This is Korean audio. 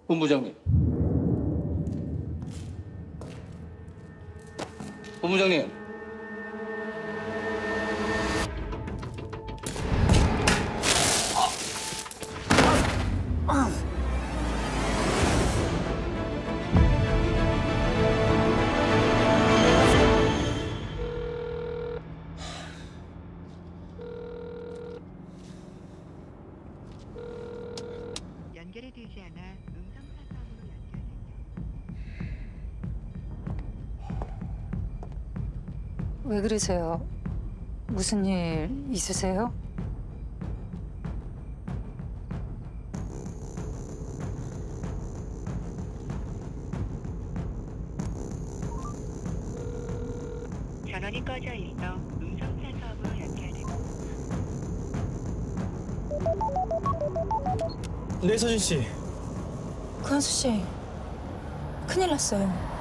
본부장님. 본부장님. 연결이 되지 않아 음성사서함으로 연결됩니다. 왜 그러세요? 무슨 일 있으세요? 전원이 꺼져 있어 음성사서함으로 연결됩니다. 네, 서진 씨. 구한수 씨, 큰일 났어요.